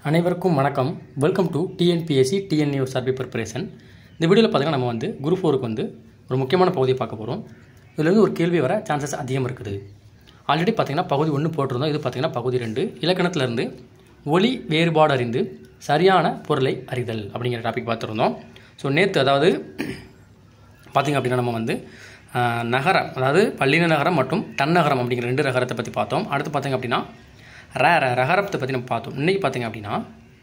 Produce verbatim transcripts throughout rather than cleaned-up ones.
அனைவருக்கும் வணக்கம். Welcome to TNPSC TNU survey preparation. இந்த வீடியோவில் பார்த்தீங்கன்னா நம்ம வந்து குரூப் ஃபோருக்கு வந்து ஒரு முக்கியமான பகுதியை பார்க்க போகிறோம். இதுலேருந்து ஒரு கேள்வி வர சான்சஸ் அதிகம் இருக்குது. ஆல்ரெடி பார்த்தீங்கன்னா பகுதி ஒன்று போட்டிருந்தோம். இது பார்த்தீங்கன்னா பகுதி ரெண்டு, இலக்கணத்திலேருந்து ஒலி வேறுபாடு அறிந்து சரியான பொருளை அறிதல் அப்படிங்கிற டாபிக் பார்த்துருந்தோம். ஸோ நேற்று அதாவது பார்த்திங்க அப்படின்னா நம்ம வந்து நகரம், அதாவது பள்ளின நகரம் மற்றும் தன்னகரம் அப்படிங்கிற ரெண்டு நகரத்தை பற்றி பார்த்தோம். அடுத்து பார்த்திங்க அப்படின்னா ர ர ரகரத்தை பற்றி நம்ம பார்த்தோம். இன்றைக்கி பார்த்திங்க அப்படின்னா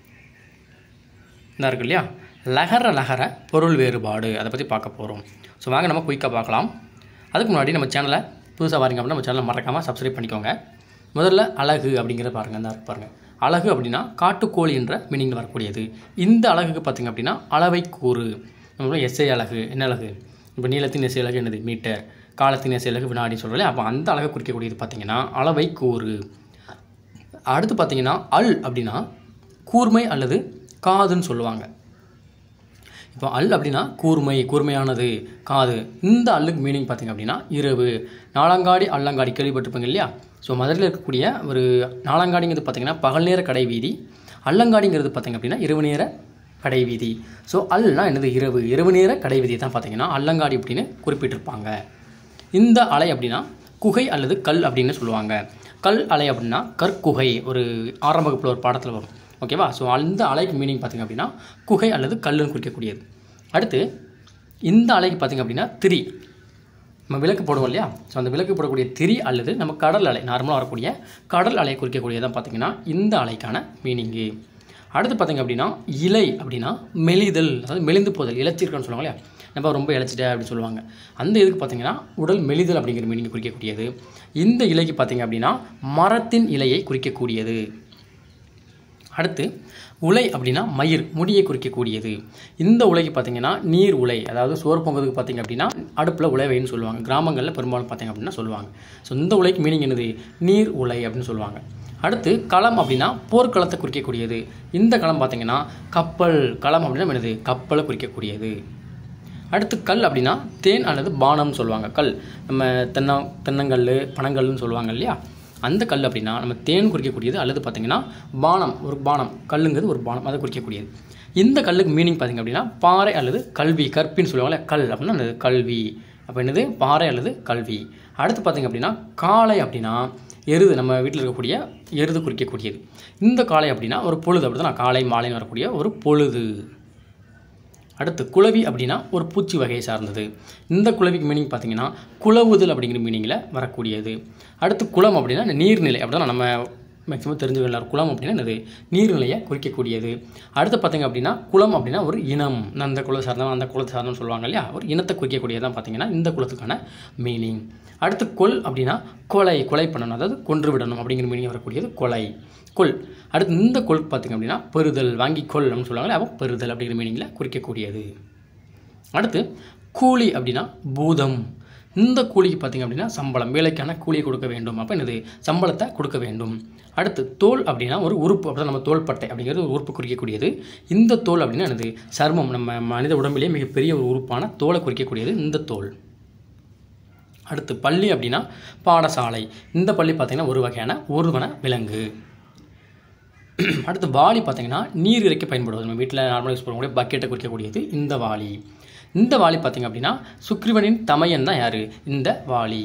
இந்த இருக்கு இல்லையா, லகர லகர பொருள் வேறுபாடு, அதை பற்றி பார்க்க போகிறோம். ஸோ வாங்க நம்ம குயிக்காக பார்க்கலாம். அதுக்கு முன்னாடி நம்ம சேனலை புதுசாக வாரிங்க அப்படின்னா நம்ம சேனலை மறக்காமல் சப்ஸ்கிரைப் பண்ணிக்கோங்க. முதல்ல அழகு அப்படிங்கிறத பாருங்கள். இந்த பாருங்கள், அழகு அப்படின்னா காட்டுக்கோழி என்ற மீனிங்கில் வரக்கூடியது. இந்த அழகுக்கு பார்த்திங்க அப்படின்னா அளவை கூறு. நம்மளோட எஸ்ஐ அழகு என்ன அழகு, இப்போ நீளத்தின் எஸ்ஐ அழகு என்னது மீட்டர், காலத்தின் எஸ்ஐ அழகு வினாடி சொல்கிறோம். அப்போ அந்த அழகை குறிக்கக்கூடியது பார்த்திங்கன்னா அளவை கூறு. அடுத்து பார்த்திங்கன்னா அல் அப்படின்னா கூர்மை அல்லது காதுன்னு சொல்லுவாங்க. இப்போ அல் அப்படின்னா கூர்மை, கூர்மையானது, காது. இந்த அல்லுக்கு மீனிங் பார்த்திங்க அப்படின்னா இரவு. நாளங்காடி அல்லங்காடி கேள்விப்பட்டிருப்பீங்க இல்லையா. ஸோ மதுரையில் இருக்கக்கூடிய ஒரு நாளங்காடிங்கிறது பார்த்திங்கன்னா பகல் நேர கடை வீதி, அல்லங்காடிங்கிறது பார்த்திங்க அப்படின்னா இரவு நேர கடை வீதி. ஸோ அல்லா என்னது இரவு, இரவு நேர கடை வீதி தான் பார்த்திங்கன்னா அல்லங்காடி அப்படின்னு குறிப்பிட்டிருப்பாங்க. இந்த அலை அப்படின்னா குகை அல்லது கல் அப்படின்னு சொல்லுவாங்க. கல் அலை அப்படின்னா கற்குகை, ஒரு ஆறாம் வகுப்பில் ஒரு பாடத்தில் வரும், ஓகேவா. ஸோ அந்த அலைக்கு மீனிங் பார்த்திங்க அப்படின்னா குகை அல்லது கல்லுன்னு குறிக்கக்கூடியது. அடுத்து இந்த அலைக்கு பார்த்திங்க அப்படின்னா திரி, நம்ம விளக்கு போடுவோம் இல்லையா. ஸோ அந்த விளக்கு போடக்கூடிய திரி அல்லது நம்ம கடல் அலை, நார்மலாக வரக்கூடிய கடல் அலையை குறிக்கக்கூடியதான் பார்த்திங்கன்னா இந்த அலைக்கான மீனிங்கு. அடுத்து பார்த்திங்க அப்படின்னா இலை அப்படின்னா மெலிதல், அதாவது மெலிந்து போதல், இழைச்சிருக்கன்னு சொல்லுவாங்க இல்லையா, நம்ம ரொம்ப இழைச்சிட்ட அப்படின்னு சொல்லுவாங்க. அந்த இதுக்கு பார்த்திங்கன்னா உடல் மெலிதல் அப்படிங்கிற மீனிங் குறிக்கக்கூடியது. இந்த இலைக்கு பார்த்திங்க அப்படின்னா மரத்தின் இலையை குறிக்கக்கூடியது. அடுத்து உலை அப்படின்னா மயிர், முடியை குறிக்கக்கூடியது. இந்த உலைக்கு பார்த்திங்கன்னா நீர் உலை, அதாவது சோறு பொங்குறதுக்கு பார்த்திங்க அப்படின்னா அடுப்பில் உலைவைன்னு சொல்லுவாங்க. கிராமங்களில் பெரும்பாலும் பார்த்திங்க அப்படின்னா சொல்லுவாங்க. ஸோ இந்த உலைக்கு மீனிங் என்னது, நீர் உலை அப்படின்னு சொல்லுவாங்க. அடுத்து களம் அப்படின்னா போர்க்களத்தை குறிக்கக்கூடியது. இந்த களம் பார்த்திங்கன்னா கப்பல், களம் அப்படின்னா என்னது, கப்பலை குறிக்கக்கூடியது. அடுத்து கல் அப்படின்னா தேன் அல்லது பானம்னு சொல்லுவாங்க. கல் நம்ம தென்ன தென்னங்கல் பனங்கல்னு சொல்லுவாங்க இல்லையா, அந்த கல் அப்படின்னா நம்ம தேன் குறிக்கக்கூடியது. அல்லது பார்த்திங்கன்னா பானம், ஒரு பானம், கல்லுங்கிறது ஒரு பானம், அதை குறிக்கக்கூடியது. இந்த கல்லுக்கு மீனிங் பார்த்திங்க அப்படின்னா பாறை அல்லது கல்வி, கற்பின்னு சொல்லுவாங்கல்ல, கல் அப்படின்னா அந்த கல்வி. அப்போ என்னது, பாறை அல்லது கல்வி. அடுத்து பார்த்திங்க அப்படின்னா காளை அப்படின்னா எருது, நம்ம வீட்டில் இருக்கக்கூடிய எருது குறிக்கக்கூடியது. இந்த காளை அப்படின்னா ஒரு பொழுது, அப்படி தான் காலை மாலைன்னு வரக்கூடிய ஒரு பொழுது. அடுத்து குளவி அப்படின்னா ஒரு பூச்சி வகையை சார்ந்தது. இந்த குளவிக்கு மீனிங் பார்த்திங்கன்னா குளவுதல் அப்படிங்கிற மீனிங்கில் வரக்கூடியது. அடுத்து குளம் அப்படின்னா நீர்நிலை, அப்படி தான் நம்ம மேக்ஸிமம் தெரிஞ்சுக்கலாம். குளம் அப்படின்னா என்னது, நீர்நிலையை குறிக்கக்கூடியது. அடுத்து பார்த்திங்க அப்படின்னா குளம் அப்படின்னா ஒரு இனம், அந்த குளத்தை சார்ந்தவன் அந்த குளத்தை சார்ந்தவன்னு சொல்லுவாங்க இல்லையா, ஒரு இனத்தை குறிக்கக்கூடியதான் பார்த்திங்கன்னா இந்த குளத்துக்கான மீனிங். அடுத்து கொல் அப்படின்னா கொலை, கொலை பண்ணணும், அதாவது கொன்று விடணும் அப்படிங்கிற மீனிங் வரக்கூடியது கொலை, கொல். அடுத்து இந்த கொல் பார்த்திங்க அப்படின்னா பெறுதல், வாங்கி கொல் அப்படின்னு சொல்லுவாங்களே, அப்போ பெறுதல் அப்படிங்கிற மீனிங்கில் குறிக்கக்கூடியது. அடுத்து கூலி அப்படின்னா பூதம். இந்த கூலிக்கு பார்த்திங்க அப்படின்னா சம்பளம், வேலைக்கான கூலியை கொடுக்க வேண்டும், அப்போ என்னது, சம்பளத்தை கொடுக்க வேண்டும். அடுத்து தோல் அப்படின்னா ஒரு உறுப்பு, அப்படி நம்ம தோள்பட்டை அப்படிங்கிறது ஒரு உறுப்பு குறிக்கக்கூடியது. இந்த தோல் அப்படின்னா என்னது, சர்மம், நம்ம மனித உடம்பிலேயே மிகப்பெரிய ஒரு உறுப்பான தோலை குறிக்கக்கூடியது இந்த தோல். அடுத்து பள்ளி அப்படின்னா பாடசாலை. இந்த பள்ளி பார்த்திங்கன்னா ஒரு வகையான ஒருவன விலங்கு. அடுத்து வாளி பார்த்திங்கன்னா நீர் இறைக்க பயன்படுவது, நம்ம வீட்டில் நார்மலாக யூஸ் பண்ணக்கூடிய பக்கெட்டை குறிக்கக்கூடியது இந்த வாளி. இந்த வாளி பார்த்திங்க அப்படின்னா சுக்ரீவனின் தமையன் தான் யார், இந்த வாளி.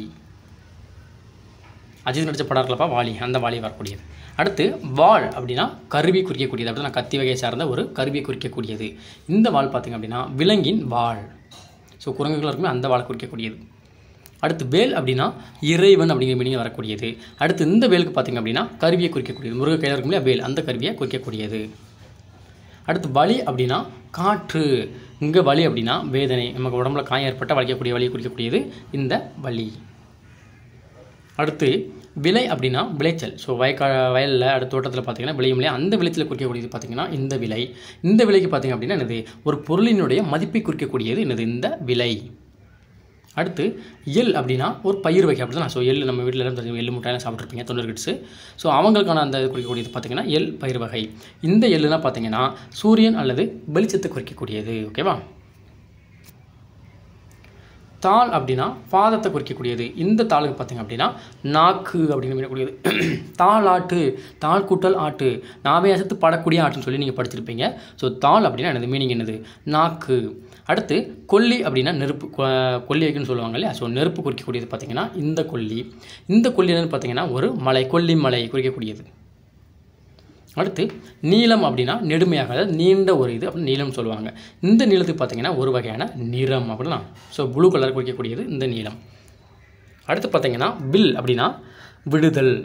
அஜித் நடித்த படம் இருக்கலப்பா வாளி, அந்த வாளி வரக்கூடியது. அடுத்து வாள் அப்படின்னா கருவி குறிக்கக்கூடியது, அப்படி நான் கத்தி வகையை சார்ந்த ஒரு கருவியை குறிக்கக்கூடியது. இந்த வாள் பார்த்திங்க அப்படின்னா விலங்கின் வாள், ஸோ குரங்குகள் இருக்குமே அந்த வாளை குறிக்கக்கூடியது. அடுத்து வேல் அப்படின்னா இறைவன் அப்படிங்கிற மீனிங் வரக்கூடியது. அடுத்து இந்த வேலுக்கு பார்த்திங்க அப்படின்னா கருவியை குறிக்கக்கூடியது, முருகை கையில் இருக்கும் இல்லையா வேல், அந்த கருவியை குறிக்கக்கூடியது. அடுத்து வலி அப்படின்னா காற்று, இங்கே வலி அப்படின்னா வேதனை, நமக்கு உடம்புல காயம் ஏற்பட்ட வலிக்கக்கூடிய வலியை குறிக்கக்கூடியது இந்த வலி. அடுத்து விளை அப்படின்னா விளைச்சல், ஸோ வயக்கா வயலில் அடுத்த தோட்டத்தில் பார்த்திங்கன்னா விளையும் இல்லையா, அந்த விளைச்சலை குறிக்கக்கூடியது பார்த்திங்கன்னா இந்த விலை. இந்த விலைக்கு பார்த்திங்க அப்படின்னா என்னது, ஒரு பொருளினுடைய மதிப்பை குறிக்கக்கூடியது என்னது, இந்த விலை. அடுத்து எள் அப்படின்னா ஒரு பயிர் வகை, அப்படி தான். ஸோ எள் நம்ம வீட்டில் எல்லாம் தெரிஞ்சு எள் முட்டையெல்லாம் சாப்பிட்ருப்பீங்க தொண்ணூறு கிட்ஸு. ஸோ அவங்களுக்கான அந்த குறிக்கக்கூடியது பார்த்திங்கன்னா எள் பயிர் வகை. இந்த எள்ளுனா பார்த்திங்கன்னா சூரியன் அல்லது வெளிச்சத்தை குறிக்கக்கூடியது, ஓகேவா. தாள் அப்படின்னா பாதத்தை குறிக்கக்கூடியது. இந்த தாளுக்கு பார்த்திங்க அப்படின்னா நாக்கு அப்படின்னு மீனக்கூடியது. தாளாட்டு, தாள் கூட்டல் ஆட்டு, நாவே அசத்து படக்கூடிய ஆட்டுன்னு சொல்லி நீங்கள் படிச்சிருப்பீங்க. ஸோ தாள் அப்படின்னா என்னது, மீனிங் என்னது, நாக்கு. அடுத்து கொல்லி அப்படின்னா நெருப்பு, கொல்லி வைக்குன்னு சொல்லுவாங்க இல்லையா. ஸோ நெருப்பு குறிக்கக்கூடியது பார்த்திங்கன்னா இந்த கொல்லி. இந்த கொல்லி என்னன்னு பார்த்திங்கன்னா ஒரு மலை, கொல்லி மலை குறிக்கக்கூடியது. அடுத்து நீலம் அப்படின்னா நெடுமையாக, அதாவது நீண்ட ஒரு இது அப்படின்னு நீளம் சொல்லுவாங்க. இந்த நீளத்துக்கு பார்த்திங்கன்னா ஒரு வகையான நிறம் அப்படின்னா, ஸோ ப்ளூ கலர் குறிக்கக்கூடியது இந்த நீளம். அடுத்து பார்த்திங்கன்னா வில் அப்படின்னா விடுதல்.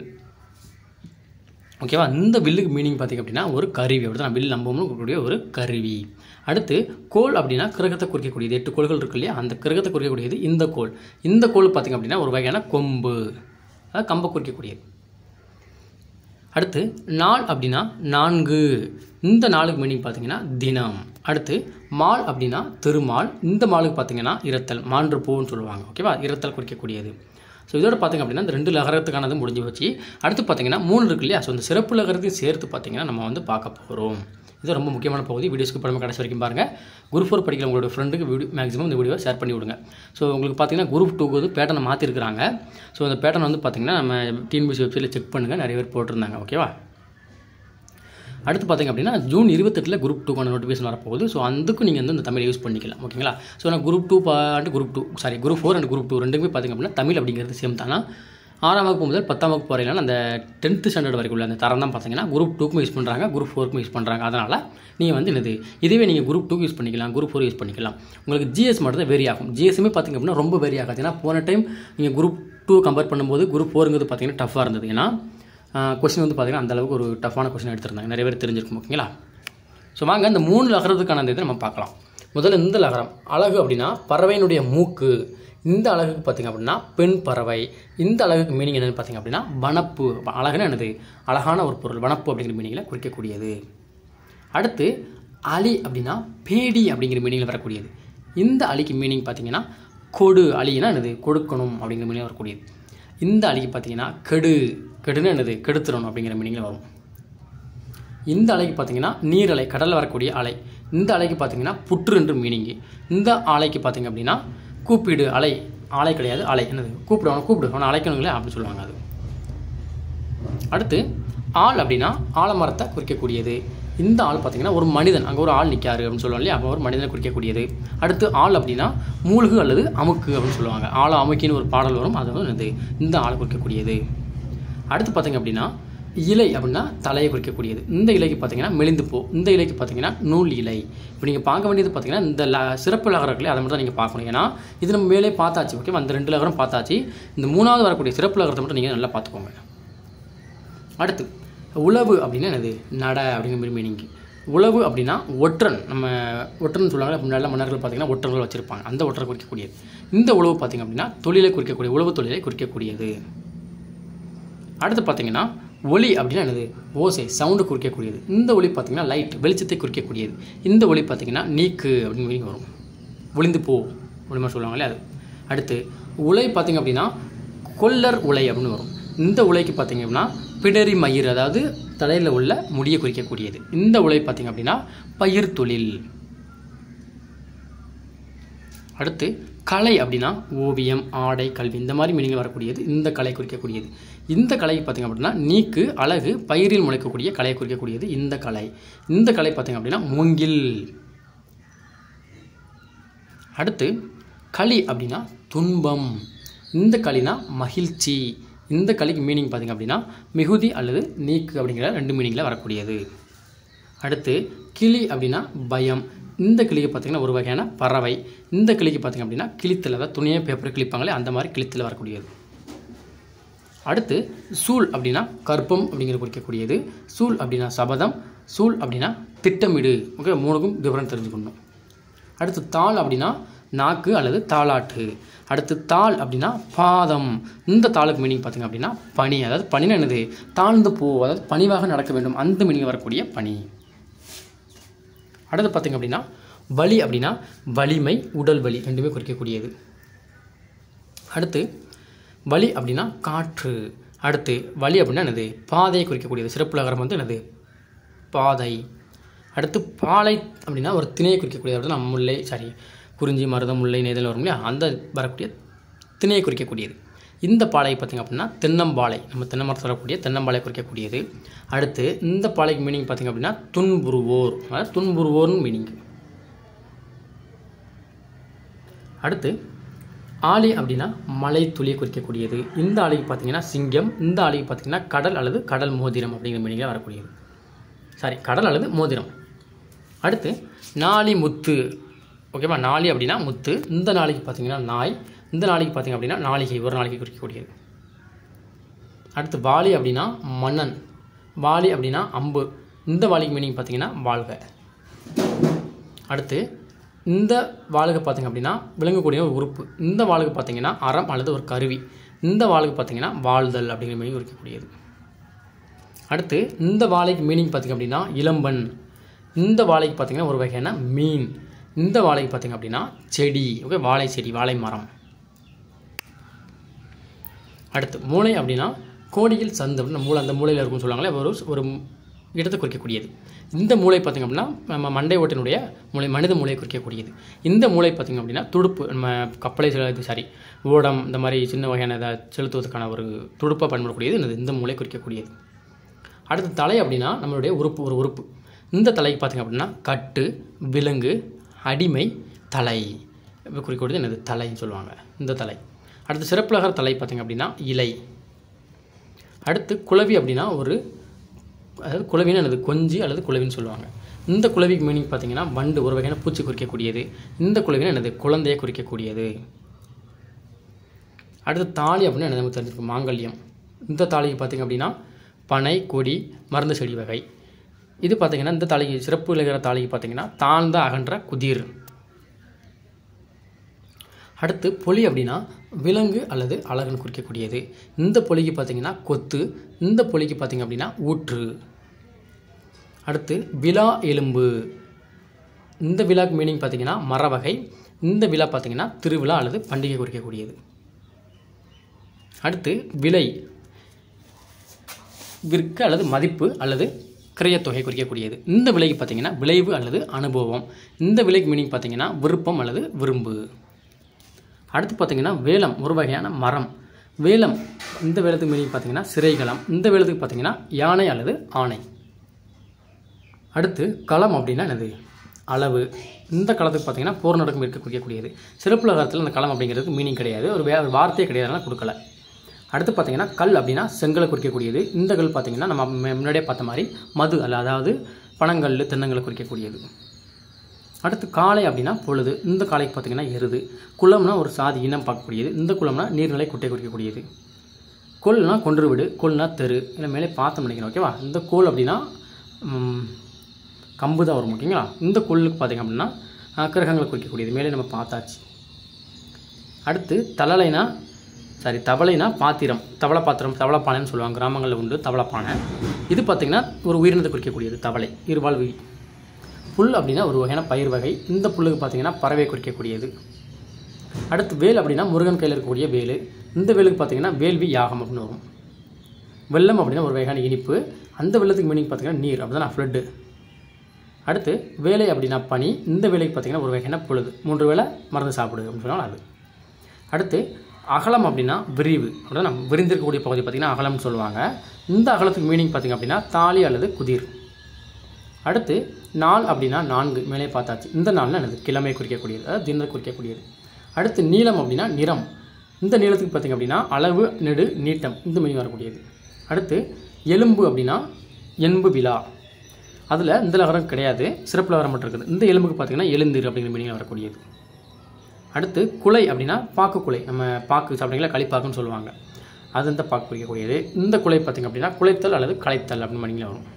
ஓகேவா. இந்த வில்லுக்கு மீனிங் பார்த்திங்க அப்படின்னா ஒரு கருவி அப்படி தான், வில் நம்பவும் இருக்கக்கூடிய ஒரு கருவி. அடுத்து கோல் அப்படின்னா கிரகத்தை குறிக்கக்கூடியது. எட்டு கோள்கள் இருக்கு இல்லையா, அந்த கிரகத்தை குறிக்கக்கூடியது இந்த கோல். இந்த கோல் பார்த்திங்க அப்படின்னா ஒரு வகையான கொம்பு, அதாவது கம்பை குறிக்கக்கூடியது. அடுத்து நாள் அப்படின்னா நான்கு. இந்த நாளுக்கு மீனிங் பார்த்திங்கன்னா தினம். அடுத்து மால் அப்படின்னா திருமால். இந்த மாலுக்கு பார்த்திங்கன்னா இரத்தல், மான்று பூன்னு சொல்லுவாங்க. ஓகேவா, இரத்தல் குறிக்கக்கூடியது. ஸோ இதோட பார்த்திங்க அப்படின்னா இந்த ரெண்டு லகரத்துக்கானது முடிஞ்சு வச்சு, அடுத்து பார்த்திங்கன்னா மூணு இருக்கு இல்லையா. ஸோ இந்த சிறப்பு லகரத்தையும் சேர்த்து பார்த்திங்கன்னா நம்ம வந்து பார்க்க போகிறோம். இது ரொம்ப முக்கியமான பகுதி. வீடியோஸ்க்கு படம் கடைசி வரைக்கும் பாருங்கள். குரூப் ஃபோர் படிக்கிற உங்களோட ஃப்ரெண்டுக்கு வீடியோ மேக்ஸிமம் இந்த வீடியோவை ஷேர் பண்ணி விடுங்க. ஸோ உங்களுக்கு பார்த்திங்கன்னா குரூப் டூக்கு வந்து பேட்டர்னை மாற்றிருக்கிறாங்க. ஸோ அந்த பேட்டர்ன் வந்து பார்த்திங்கன்னா நம்ம டிஎன்பிஎஸ்சி வெப்சைட்டில் செக் பண்ணுங்கள், நிறைய பேர் போட்டிருந்தாங்க. ஓகேவா. அடுத்து பார்த்திங்க அப்படின்னா ஜூன் இருபத்தெட்டில் குரூப் டூக்கான நோட்டிஃபிகேஷன் வரப்போகுது. ஸோ அதுக்கும் நீங்கள் வந்து இந்த தமிழ் யூஸ் பண்ணிக்கலாம். ஓகேங்களா. ஸோ நான் group two and group two sorry group four and group two ரெண்டுமே பார்த்திங்க அப்படின்னா தமிழ் அப்படிங்கிறது சேம் தானா. ஆறாம் வகுப்பு முதல் பத்தாம் வகுப்பு வரையிலான அந்த டென்த்து ஸ்டாண்டர்ட் வரைக்கும் உள்ள அந்த தரம் தான் பார்த்திங்கன்னா குரூப் டூக்கும் யூஸ் பண்ணுறாங்க, குரூப் ஃபோருக்கும் யூஸ் பண்ணுறாங்க. அதனால் நீங்கள் வந்து என்னது, இதுவே நீங்கள் குரூப் டூக்கு யூஸ் பண்ணிக்கலாம், குரூப் ஃபோர் யூஸ் பண்ணிக்கலாம். உங்களுக்கு ஜிஎஸ் மட்டும் தான் வேரி ஆகும். ஜிஎஸ்ஸுமே பார்த்திங்க அப்படின்னா ரொம்ப வேரி ஆகாது. ஏன்னா போன டைம் நீங்கள் குரூப் டூ கம்பேர் பண்ணும்போது குரூப் ஃபோருங்கிறது பார்த்திங்கன்னா டஃப்பாக இருந்தது. ஏன்னா கொஸ்டின் வந்து பார்த்திங்கன்னா அந்தளவுக்கு ஒரு டஃப்பான கொஸ்டின் எடுத்திருந்தாங்க, நிறைய பேர் தெரிஞ்சிருக்கும். ஓகேங்களா. ஸோ வாங்க இந்த மூணு லகரத்துக்கான அந்த இதை நம்ம பார்க்கலாம். முதல்ல இந்த லகரம் அழகு அப்படின்னா பறவையினுடைய மூக்கு. இந்த அழகுக்கு பார்த்திங்க அப்படின்னா பெண் பறவை. இந்த அழகுக்கு மீனிங் என்னென்னு பார்த்திங்க அப்படின்னா வனப்பு. அழகுன்னு என்னது, அழகான ஒரு பொருள், வனப்பு அப்படிங்கிற மீனிங்கில் குறிக்கக்கூடியது. அடுத்து அலி அப்படின்னா பேடி அப்படிங்கிற மீனிங்கில் வரக்கூடியது. இந்த அலிக்கு மீனிங் பார்த்திங்கன்னா கொடு. அலினா என்னது, கொடுக்கணும் அப்படிங்கிற மீனிங் வரக்கூடியது. இந்த அலிக்கு பார்த்திங்கன்னா கெடு, கெடுன்னு என்னது, கெடுத்துடணும் அப்படிங்கிற மீனிங்கில் வரும். இந்த அலைக்கு பார்த்திங்கன்னா நீரலை, கடலில் வரக்கூடிய அலை. இந்த அலைக்கு பார்த்திங்கன்னா புற்று என்று மீனிங்கு. இந்த அலைக்கு பார்த்திங்க அப்படின்னா கூப்பிடு, அலை, ஆலை கிடையாது அலை, என்னது கூப்பிடு, அவனை கூப்பிடு, அவனை அழைக்கணுங்களே அப்படின்னு சொல்லுவாங்க. அது அடுத்து ஆள் அப்படின்னா ஆலமரத்தை குறிக்கக்கூடியது. இந்த ஆள் பார்த்திங்கன்னா ஒரு மனிதன், அங்கே ஒரு ஆள் நிற்காரு அப்படின்னு சொல்லுவாங்க இல்லையா, அப்போ ஒரு மனிதனை குறிக்கக்கூடியது. அடுத்து ஆள் அப்படின்னா மூழ்கு அல்லது அமுக்கு அப்படின்னு சொல்லுவாங்க. ஆளை அமுக்கின்னு ஒரு பாடல் வரும், அது வந்து இந்த ஆளை குறிக்கக்கூடியது. அடுத்து பார்த்திங்க அப்படின்னா இலை அப்படின்னா தலையை குறிக்கக்கூடியது. இந்த இலைக்கு பார்த்திங்கன்னா மெலிந்து போ. இந்த இலைக்கு பார்த்திங்கன்னா நூல் இலை. இப்போ நீங்கள் பார்க்க வேண்டியது பார்த்திங்கன்னா இந்த ல சிறப்பு லகரங்களே அதை மட்டும் தான் நீங்கள் பார்க்கணும். ஏன்னா இது நம்ம மேலே பார்த்தாச்சு. ஓகே, அந்த ரெண்டு லகரம் பார்த்தாச்சு. இந்த மூணாவது வரக்கூடிய சிறப்பு லகரத்தை மட்டும் நீங்கள் நல்லா பார்த்துக்கோங்க. அடுத்து உழவு அப்படின்னா என்னது, நட அப்படிங்கிற மீனிங். உழவு அப்படின்னா ஒற்றன், நம்ம ஒற்றன் சொல்லுவாங்க. அப்படி நல்ல மன்னர்கள் பார்த்திங்கன்னா ஒற்றர்கள் வச்சுருப்பாங்க, அந்த ஒற்றரை குறிக்கக்கூடியது. இந்த உழவு பார்த்திங்க அப்படின்னா தொழிலை குறிக்கக்கூடிய, உழவு தொழிலை குறிக்கக்கூடியது. அடுத்து பார்த்திங்கன்னா ஒளி அப்படின்னா என்னது, ஓசை, சவுண்டு குறிக்கக்கூடியது. இந்த ஒளி பார்த்திங்கன்னா லைட், வெளிச்சத்தை குறிக்கக்கூடியது. இந்த ஒளி பார்த்திங்கன்னா நீக்கு அப்படின்னு மீனிங் வரும், ஒளிந்து போ அப்படிமா சொல்லுவாங்களே அது. அடுத்து உலை பார்த்திங்க அப்படின்னா கொல்லர் உலை அப்படின்னு வரும். இந்த உலைக்கு பார்த்திங்க அப்படின்னா பிடரி மயிர், அதாவது தலையில் உள்ள முடியை குறிக்கக்கூடியது. இந்த உலை பார்த்திங்க அப்படின்னா பயிர் தொழில். அடுத்து கலை அப்படின்னா ஓவியம், ஆடை, கல்வி, இந்த மாதிரி மீனிங்கில் வரக்கூடியது இந்த கலை குறிக்கக்கூடியது. இந்த கலைக்கு பார்த்திங்க அப்படின்னா நீக்கு, அழகு, பயிரில் முளைக்கக்கூடிய கலையை குறிக்கக்கூடியது இந்த கலை. இந்த கலை பார்த்திங்க அப்படின்னா மூங்கில். அடுத்து களி அப்படின்னா துன்பம். இந்த களினா மகிழ்ச்சி. இந்த களிக்கு மீனிங் பார்த்திங்க அப்படின்னா மிகுதி அல்லது நீக்கு அப்படிங்கிற ரெண்டு மீனிங்கில் வரக்கூடியது. அடுத்து கிளி அப்படின்னா பயம். இந்த கிளிக்கு பார்த்திங்கன்னா ஒரு வகையான பறவை. இந்த கிளிக்கு பார்த்திங்க அப்படின்னா கிளித்தல், அதாவது துணியை பேப்பர் கிளிப்பாங்களே அந்த மாதிரி கிளித்தில் வரக்கூடியது. அடுத்து சூல் அப்படின்னா கற்பம் அப்படிங்கிற குறிக்கக்கூடியது. சூல் அப்படின்னா சபதம். சூல் அப்படின்னா திட்டமிடு. ஓகே, மூணுக்கும் டிஃபரெண்ட் தெரிஞ்சுக்கணும். அடுத்து தாள் அப்படின்னா நாக்கு அல்லது தாளாட்டு. அடுத்து தாள் அப்படின்னா பாதம். இந்த தாளுக்கு மீனிங் பார்த்திங்க அப்படின்னா பனி, அதாவது பனினா என்னது, தாழ்ந்து போ, அதாவது பணிவாக நடக்க வேண்டும், அந்த மீனிங் வரக்கூடிய பனி. அடுத்து பார்த்திங்க அப்படின்னா வலி அப்படின்னா வலிமை, உடல் வலி ரெண்டுமே குறிக்கக்கூடியது. அடுத்து வலி அப்படின்னா காற்று. அடுத்து வலி அப்படின்னா என்னது, பாதையை குறிக்கக்கூடியது. சிறப்பு லகரம் வந்து என்னது, பாதை. அடுத்து பாலை அப்படின்னா ஒரு திணையை குறிக்கக்கூடியது. அப்படின்னா முல்லை சாரி குறிஞ்சி மருதம் முல்லை நெய்தல் வரும் இல்லையா, அந்த வரக்கூடிய திணையை குறிக்கக்கூடியது. இந்த பாலை பார்த்திங்க அப்படின்னா தென்னம்பாலை, நம்ம தென்னை மரத்தில் வரக்கூடிய தென்னம்பாலை குறிக்கக்கூடியது. அடுத்து இந்த பாலைக்கு மீனிங் பார்த்திங்க அப்படின்னா துன்புறுவோர், அதாவது துன்புறுவோர்னு மீனிங். அடுத்து ஆலி அப்படின்னா மலை துளியை குறிக்கக்கூடியது. இந்த ஆலைக்கு பார்த்திங்கன்னா சிங்கம், இந்த ஆலைக்கு பார்த்திங்கன்னா கடல் அல்லது கடல் மோதிரம் அப்படிங்கிற மீனிங்கில் வரக்கூடியது. சாரி, கடல் அல்லது மோதிரம். அடுத்து நாளி முத்து, ஓகேவா, நாளி அப்படின்னா முத்து. இந்த நாளைக்கு பார்த்திங்கன்னா நாய், இந்த நாளைக்கு பார்த்திங்க அப்படின்னா நாளிகை, ஒரு நாளைக்கு குறிக்கக்கூடியது. அடுத்து வாலி அப்படின்னா மன்னன், வாலி அப்படின்னா அம்பு. இந்த வாலிக்கு மீனிங் பார்த்திங்கன்னா வாழ்க. அடுத்து இந்த வாளுக்கு பார்த்திங்க அப்படின்னா விளங்கக்கூடிய ஒரு உறுப்பு. இந்த வாளுக்கு பார்த்திங்கன்னா அறம் அல்லது ஒரு கருவி. இந்த வாளுக்கு பார்த்திங்கன்னா வாழ்தல் அப்படிங்கிற மீனிங் குறிக்கக்கூடியது. அடுத்து இந்த வாழைக்கு மீனிங் பார்த்திங்க அப்படின்னா இளம்பன். இந்த வாழைக்கு பார்த்திங்கன்னா ஒரு வகையான மீன். இந்த வாழைக்கு பார்த்திங்க அப்படின்னா செடி, ஓகே, வாழை செடி, வாழை மரம். அடுத்து மூளை அப்படின்னா கோடியில் சந்து அப்படின்னா மூளை, அந்த மூளையில் இருக்குன்னு சொல்லுவாங்களே, ஒரு ஒரு இடத்தை குறிக்கக்கூடியது. இந்த மூளை பார்த்திங்க அப்படின்னா நம்ம மண்டை ஓட்டினுடைய மூளை, மனித மூளையை குறிக்கக்கூடியது. இந்த மூளை பார்த்திங்க அப்படின்னா துடுப்பு, நம்ம கப்பலை செலுத்து சாரி ஓடம் இந்த மாதிரி சின்ன வகையான இதை செலுத்துவதற்கான ஒரு துடுப்பாக பயன்படக்கூடியது இந்த மூளை குறிக்கக்கூடியது. அடுத்து தலை அப்படின்னா நம்மளுடைய உறுப்பு, ஒரு உறுப்பு. இந்த தலைக்கு பார்த்திங்க அப்படின்னா கட்டு, விலங்கு, அடிமை, தலை குறிக்கக்கூடியது என்னது தலைன்னு சொல்லுவாங்க, இந்த தலை. அடுத்து சிறப்புலகர் தலை பார்த்திங்க அப்படின்னா இலை. அடுத்து குளவி அப்படின்னா ஒரு, அதாவது குளவின்னு என்னது கொஞ்சி அல்லது குளவின்னு சொல்லுவாங்க. இந்த குளவிக்கு மீனிங் பார்த்திங்கன்னா வண்டு, ஒரு வகையான பூச்சி குறிக்கக்கூடியது. இந்த குளவின்னு என்னது குழந்தையை குறிக்கக்கூடியது. அடுத்து தாலி அப்படின்னா என்ன நமக்கு தெரிஞ்சிருக்கு, மாங்கல்யம். இந்த தாலிக்கு பார்த்திங்க அப்படின்னா பனை, கொடி, மருந்து செடி வகை. இது பார்த்திங்கன்னா இந்த தாலிக்கு சிறப்பு இலக்கிற தாலிக்கு பார்த்திங்கன்னா தாழ்ந்த அகன்ற குதிர். அடுத்து பொலி அப்படின்னா விலங்கு அல்லது அழகுன்னு குறிக்கக்கூடியது. இந்த பொலிக்கு பார்த்திங்கன்னா கொத்து, இந்த பொலிக்கு பார்த்திங்க அப்படின்னா ஊற்று. அடுத்து விழா எலும்பு. இந்த விழாக்கு மீனிங் பார்த்திங்கன்னா மரவகை. இந்த விழா பார்த்திங்கன்னா திருவிழா அல்லது பண்டிகை குறிக்கக்கூடியது. அடுத்து விலை, விற்க அல்லது மதிப்பு அல்லது கிரயத்தொகை குறிக்கக்கூடியது. இந்த விலைக்கு பார்த்திங்கன்னா விளைவு அல்லது அனுபவம். இந்த விலைக்கு மீனிங் பார்த்திங்கன்னா விருப்பம் அல்லது விரும்பு. அடுத்து பார்த்திங்கன்னா வேலம், ஒரு வகையான மரம். வேலம், இந்த வேலத்துக்கு மீனிங் பார்த்திங்கன்னா சிறைகளம். இந்த வேலத்துக்கு பார்த்திங்கன்னா யானை அல்லது ஆணை. அடுத்து களம் அப்படின்னா என்னது, அளவு. இந்த களத்துக்கு பார்த்திங்கன்னா போர் நடக்கும் இருக்க குறிக்கக்கூடியது. சிறப்புலகத்தில் இந்த களம் அப்படிங்கிறதுக்கு மீனிங் கிடையாது, ஒரு வே ஒரு வார்த்தையே கிடையாதுனால கொடுக்கல. அடுத்து பார்த்திங்கன்னா கல் அப்படின்னா செங்கலை குறிக்கக்கூடியது. இந்த கல் பார்த்திங்கன்னா நம்ம முன்னாடியே பார்த்த மாதிரி மது அல்ல, அதாவது பனங்கல், தென்னங்களை குறிக்கக்கூடியது. அடுத்து காளை அப்படின்னா பொழுது. இந்த காளைக்கு பார்த்திங்கன்னா எருது. குளம்னா ஒரு சாதி இனம் பார்க்கக்கூடியது. இந்த குளம்னா நீர்நிலை குட்டை குறிக்கக்கூடியது. கொல்னா கொன்று விடு, கொல்னா தெரு, இல்லை மேலே பார்த்து நினைக்கணும், ஓகேவா. இந்த கோல் அப்படின்னா கம்பு தான் வரும், ஓகேங்களா. இந்த கொல்லுக்கு பார்த்திங்க அப்படின்னா கிரகங்களை குறிக்கக்கூடியது, மேலே நம்ம பார்த்தாச்சு. அடுத்து தலலைனா சாரி தவளைனா பாத்திரம், தவளை பாத்திரம், தவளை பானைன்னு சொல்லுவாங்க, கிராமங்களில் உண்டு தவளை பானை. இது பார்த்திங்கன்னா ஒரு உயிரினத்தை குறிக்கக்கூடியது, தவளை, இருவாழ் உயிர். புல் அப்படின்னா ஒரு வகையான பயிர் வகை. இந்த புல்லுக்கு பார்த்திங்கன்னா பறவை குறிக்கக்கூடியது. அடுத்து வேல் அப்படின்னா முருகன் கையில் இருக்கக்கூடிய வேலு. இந்த வேலுக்கு பார்த்திங்கன்னா வேள்வி யாகம் அப்படின்னு வரும். வெள்ளம் அப்படின்னா ஒரு வகையான இனிப்பு. அந்த வெள்ளத்துக்கு மீனிங் பார்த்திங்கன்னா நீர், அப்படி தான் ஃப்ளட்டு. அடுத்து வேலை அப்படின்னா பனி. இந்த வேலைக்கு பார்த்திங்கன்னா ஒரு வகையான பொழுது, மூன்று வேளை மருந்து சாப்பிடு அப்படின்னு சொன்னால் அது. அடுத்து அகலம் அப்படின்னா விரிவு, அப்படின்னா நம்ம விரிந்திருக்கக்கூடிய பகுதி பார்த்திங்கன்னா அகலம்னு சொல்லுவாங்க. இந்த அகலத்துக்கு மீனிங் பார்த்திங்க அப்படின்னா தாலி அல்லது குதிர். அடுத்து நாள் அப்படின்னா நான்கு, மேலே பார்த்தாச்சு. இந்த நாள்னா என்னது கிழமை குறிக்கக்கூடியது, அதாவது தினத்தை குறிக்கக்கூடியது. அடுத்து நீளம் அப்படின்னா நிறம். இந்த நீளத்துக்கு பார்த்திங்க அப்படின்னா அளவு, நெடு, நீட்டம், இந்த மீனிங் வரக்கூடியது. அடுத்து எலும்பு அப்படின்னா எண்பு விழா. அதில் இந்த லகரம் கிடையாது, சிறப்பு லகரம் மட்டும் இருக்குது. இந்த எலும்புக்கு பார்த்திங்கன்னா எழுந்தீர் அப்படிங்கிற மீனிங் வரக்கூடியது. அடுத்து குலை அப்படின்னா பாக்கு குலை, நம்ம பாக்கு சாப்பிட்டீங்களா களிப்பாக்குன்னு சொல்லுவாங்க, அது இந்த பாக்கு குறிக்கக்கூடியது. இந்த குலை பார்த்திங்க அப்படின்னா குலைத்தல் அல்லது களைத்தல் அப்படின்னு மீனிங்கில் வரும்.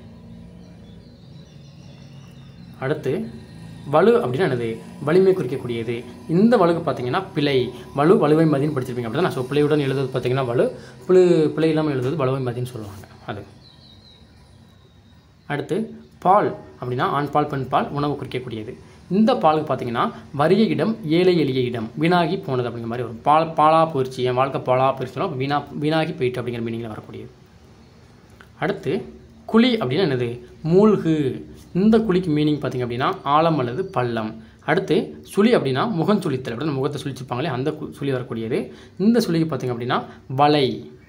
அடுத்து வலு அப்படின்னா என்னது வலிமை குறிக்கக்கூடியது. இந்த வலுக்கு பார்த்திங்கன்னா பிழை, வலு வலுவை மதின்னு படிச்சிருப்பீங்க, அப்படி தான் நான் ஸோ பிழையுடன் எழுதுவது பார்த்திங்கன்னா வலு, பிழை பிழை இல்லாமல் எழுதுவது வலுவை மதின்னு சொல்லுவாங்க அது. அடுத்து பால் அப்படின்னா ஆண் பால் பெண் பால், உணவு குறிக்கக்கூடியது. இந்த பாலுக்கு பார்த்திங்கன்னா வறிய இடம், ஏழை எளிய இடம், வீணாகி போனது அப்படிங்கிற மாதிரி வரும். பால் பாலாக போயிடுச்சு, என் வாழ்க்கை பாலாக போயிடுச்சுனா வீணா வீணாகி போயிட்டு அப்படிங்கிற மீனிங்கில் வரக்கூடியது. அடுத்து குழி அப்படின்னா என்னது மூழ்கு. இந்த குழிக்கு மீனிங் பார்த்திங்க அப்படின்னா ஆழம் அல்லது பள்ளம். அடுத்து சுழி அப்படின்னா முகம் சுழித்தல், அப்படின்னா முகத்தை சுழிச்சிருப்பாங்களே அந்த சுழி வரக்கூடியது. இந்த சுழிக்கு பார்த்திங்க அப்படின்னா வலை,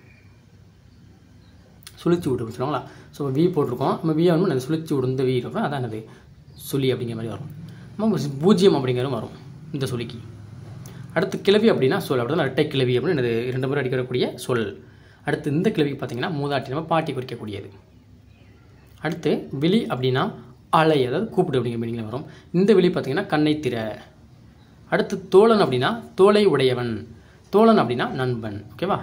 சுழிச்சு விட்டு சொல்லுவாங்களா. ஸோ வி போட்டிருக்கோம், நம்ம வி ஆகணும் அந்த சுழிச்சு விடு இந்த வி இருக்கும், அதான் என்னது சுழி அப்படிங்கிற மாதிரி வரும். நம்ம பூஜ்ஜியம் அப்படிங்கிறதும் வரும் இந்த சுழிக்கு. அடுத்து கிளவி அப்படின்னா சொல், அப்படின்னா இரட்டை கிளவி அப்படின்னு என்னது இரண்டு முறை அடிக்கக்கூடிய சொல். அடுத்து இந்த கிளவிக்கு பார்த்திங்கன்னா மூதாட்டி, நம்ம பாட்டி குறிக்கக்கூடியது. அடுத்து விழி அப்படின்னா அலை, அதாவது கூப்பிடு அப்படிங்கிற மீனிங்கில் வரும். இந்த விழி பார்த்திங்கன்னா கண்ணை திற. அடுத்து தோழன் அப்படின்னா தோளை உடையவன், தோழன் அப்படின்னா நண்பன். ஓகேவா.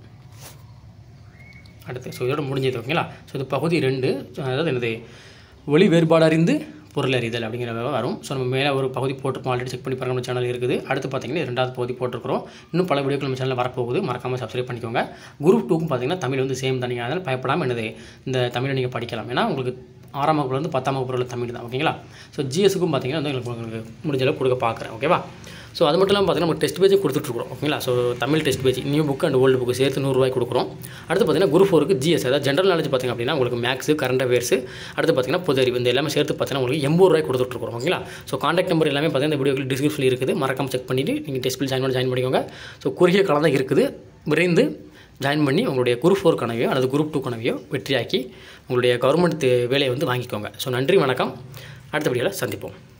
அடுத்து ஸோ இதோட முடிஞ்சது. ஓகேங்களா. ஸோ இது பகுதி ரெண்டு, அதாவது என்னது ஒளி வேறுபாடு அறிந்து பொருள் அறிதல் அப்படிங்கிற வரும். ஸோ நம்ம மேலே ஒரு பகுதி போட்டிருக்கோம், ஆல்ரெடி செக் பண்ணி பாருங்க, நம்ம சேனல் இருக்குது. அடுத்து பார்த்திங்கன்னா ரெண்டாவது பகுதி போட்டிருக்கிறோம். இன்னும் பல வீடியோக்கள் நம்ம சேனலில் வரப்போகுது, மறக்காமல் சப்ஸ்கிரைப் பண்ணிக்கோங்க. குரூப் டூக்கும் பார்த்திங்கன்னா தமிழ் வந்து சேம் தான், நீங்கள் அதனால் பயப்படாமல் என்னது இந்த தமிழை நீங்கள் படிக்கலாம். ஏன்னா உங்களுக்கு ஆறாம் வகுப்புலேருந்து பத்தாம் வகுப்புல தமிழ் தான். ஓகேங்களா. ஸோ ஜிஎஸ்க்கும் பார்த்திங்கன்னா வந்து உங்களுக்கு உங்களுக்கு முடிஞ்ச அளவு கொடுக்க பார்க்குறேன். ஓகேவா. ஸோ அது மட்டும் இல்லாமல் பார்த்திங்கன்னா நம்ம டெஸ்ட் பேஜும் கொடுத்துட்ருக்கோம். ஓகேங்களா. So Tamil test page new book and old book சேர்த்து நூறுரூவாய் கொடுக்குறோம். அடுத்து பார்த்திங்கன்னா குரூப் ஃபோருக்கு ஜிஎஸ், அதாவது ஜென்ரல் நாலேஜ் பார்த்திங்க அப்படின்னா உங்களுக்கு மேக்ஸு, கரண்ட் அஃபேர்ஸு, அடுத்து பார்த்திங்கன்னா பொது அறிவு, இந்த எல்லாமே சேர்த்து பார்த்திங்கன்னா உங்களுக்கு எண்பது ரூபாய் கொடுத்துட்ருக்கோம். ஓகேங்களா. ஸோ காண்டாக்ட் நம்பர் எல்லாமே பார்த்திங்கன்னா இந்த வீடியோக்கு டிஸ்கிரிப்ஷனில் இருக்குது, மறக்காமல் செக் பண்ணிவிட்டு நீங்கள் டெஸ்ட் பில் ஜாயின் பண்ணி ஜாயின் பண்ணிக்கோங்க. ஸோ குறுகிய காலம் தான் இருக்குது, விரைந்து ஜாயின் பண்ணி உங்களுடைய குரூப் ஃபோர் கனவையோ அல்லது குரூப் டூ கனவையோ வெற்றியாக்கி உங்களுடைய கவர்மெண்ட் வேலையை வந்து வாங்கிக்கோங்க. ஸோ நன்றி, வணக்கம். அடுத்த வீடியோவில் சந்திப்போம்.